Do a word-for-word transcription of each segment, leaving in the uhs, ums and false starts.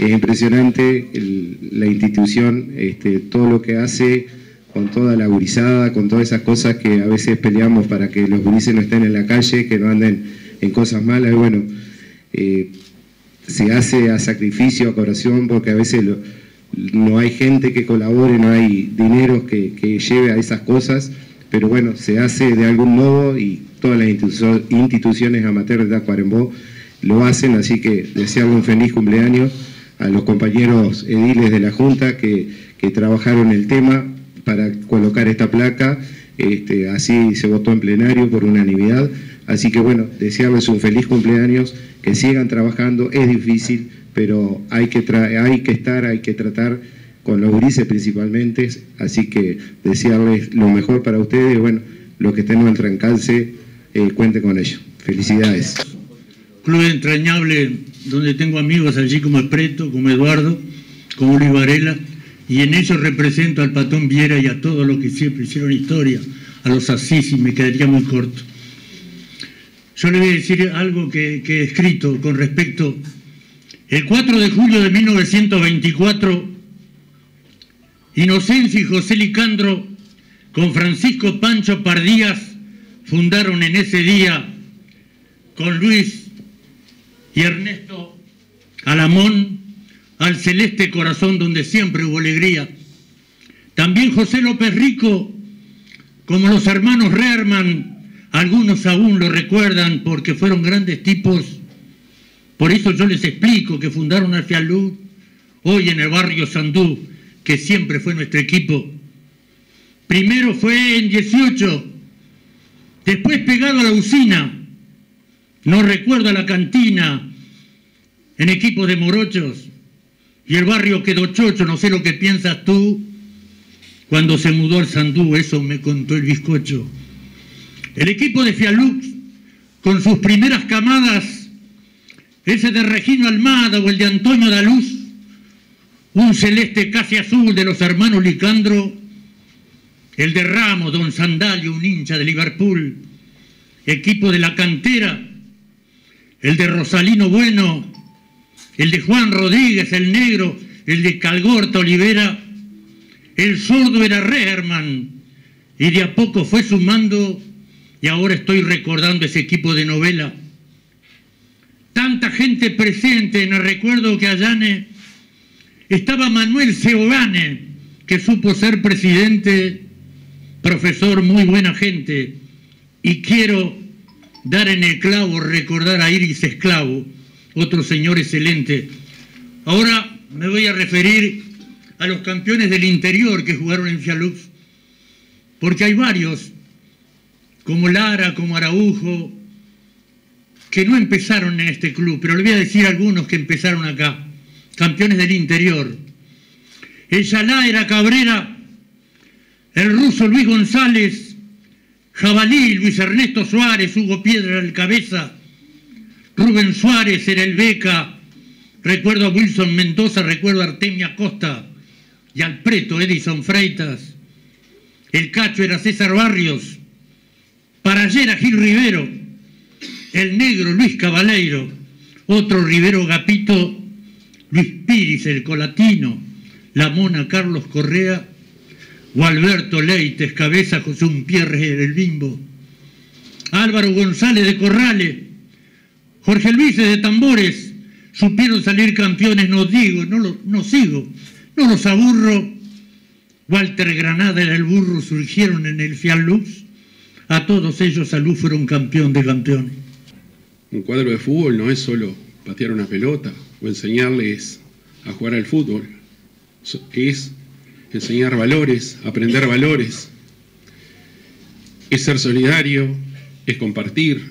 es impresionante el, la institución, este, todo lo que hace con toda la gurizada, con todas esas cosas que a veces peleamos para que los gurises no estén en la calle, que no anden en cosas malas. Y bueno, eh, se hace a sacrificio, a corazón, porque a veces lo, no hay gente que colabore, no hay dinero que, que lleve a esas cosas, pero bueno, se hace de algún modo y todas las institu instituciones amateurs de Tacuarembó lo hacen, así que desearle un feliz cumpleaños a los compañeros ediles de la Junta que, que trabajaron el tema para colocar esta placa, este, así se votó en plenario por unanimidad, así que bueno, desearles un feliz cumpleaños, que sigan trabajando, es difícil, pero hay que, tra hay que estar, hay que tratar con los grises principalmente, así que desearles lo mejor para ustedes, bueno, los que estén en nuestro alcance, eh, cuente con ello. Felicidades. Club entrañable, donde tengo amigos allí como Espreto, como Eduardo, como Luis Varela, y en ellos represento al Patón Viera y a todos los que siempre hicieron historia, a los Asís, y me quedaría muy corto. Yo le voy a decir algo que, que he escrito con respecto. El cuatro de julio de mil novecientos veinticuatro, Inocencio y José Licandro, con Francisco Pancho Pardías, fundaron en ese día, con Luis y Ernesto Alamón, al Celeste Corazón, donde siempre hubo alegría. También José López Rico, como los hermanos Rehrman, algunos aún lo recuerdan porque fueron grandes tipos. Por eso yo les explico que fundaron al Fialú, hoy en el barrio Sandú, que siempre fue nuestro equipo. Primero fue en dieciocho, después pegado a la usina, no recuerdo a la cantina, en equipo de morochos, y el barrio quedó chocho, no sé lo que piensas tú, cuando se mudó al Sandú, eso me contó el bizcocho. El equipo de Fialux, con sus primeras camadas, ese de Regino Almada o el de Antonio Daluz, un celeste casi azul de los hermanos Licandro, el de Ramos, don Sandalio, un hincha de Liverpool, equipo de la cantera, el de Rosalino Bueno, el de Juan Rodríguez, el negro, el de Calgorta Olivera, el sordo era Rehrman, y de a poco fue sumando, y ahora estoy recordando ese equipo de novela. Tanta gente presente, en el recuerdo que allane estaba Manuel Seogane, que supo ser presidente, profesor, muy buena gente, y quiero dar en el clavo, recordar a Iris Esclavo, otro señor excelente. Ahora me voy a referir a los campeones del interior que jugaron en Fialux, porque hay varios, como Lara, como Araujo, que no empezaron en este club, pero le voy a decir algunos que empezaron acá, campeones del interior. El Yalá era Cabrera, el ruso Luis González, Jabalí, Luis Ernesto Suárez, Hugo Piedra el Cabeza, Rubén Suárez era el Beca, recuerdo a Wilson Mendoza, recuerdo a Artemia Costa y al Preto Edison Freitas. El Cacho era César Barrios, Parallera Gil Rivero, el negro Luis Cabaleiro, otro Rivero Gapito, Luis Piris el Colatino, la Mona Carlos Correa, o Alberto Leites, Cabeza José Umpierre del Bimbo, Álvaro González de Corrales, Jorge Luis de Tambores, supieron salir campeones, no digo, no, lo, no sigo, no los aburro. Walter Granada era el burro, surgieron en el Fialux, a todos ellos Salud fueron campeón de campeones. Un cuadro de fútbol no es solo patear una pelota o enseñarles a jugar al fútbol, es enseñar valores, aprender valores, es ser solidario, es compartir,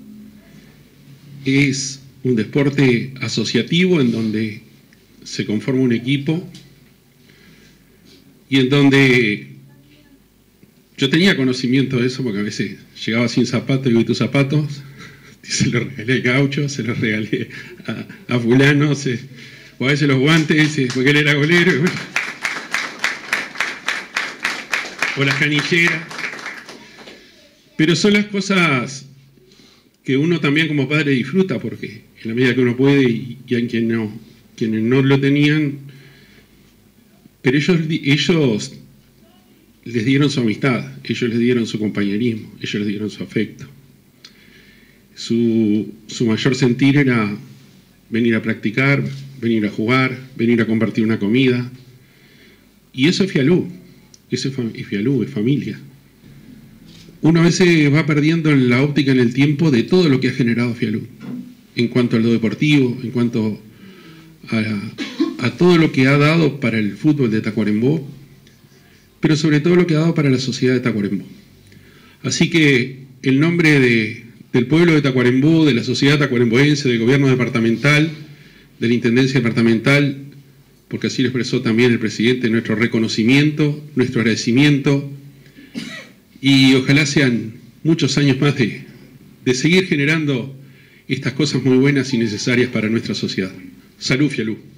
es un deporte asociativo en donde se conforma un equipo y en donde yo tenía conocimiento de eso porque a veces llegaba sin zapatos y digo, ¿y tus zapatos? Y se los regalé al gaucho, se los regalé a, a fulano, se, o a veces los guantes, porque él era golero, y bueno, o las canilleras. Pero son las cosas que uno también como padre disfruta, porque en la medida que uno puede y, y a quien no, quienes no lo tenían, pero ellos, ellos les dieron su amistad, ellos les dieron su compañerismo, ellos les dieron su afecto. Su, su mayor sentir era venir a practicar, venir a jugar, venir a compartir una comida. Y eso es Fialú, eso es Fialú, es familia. Uno a veces va perdiendo la óptica en el tiempo de todo lo que ha generado Fialú, en cuanto a lo deportivo, en cuanto a, a todo lo que ha dado para el fútbol de Tacuarembó, pero sobre todo lo que ha dado para la sociedad de Tacuarembó. Así que el nombre de, del pueblo de Tacuarembó, de la sociedad tacuaremboense, del gobierno departamental, de la intendencia departamental, porque así lo expresó también el presidente, nuestro reconocimiento, nuestro agradecimiento, y ojalá sean muchos años más de, de seguir generando estas cosas muy buenas y necesarias para nuestra sociedad. Salud, Fialú.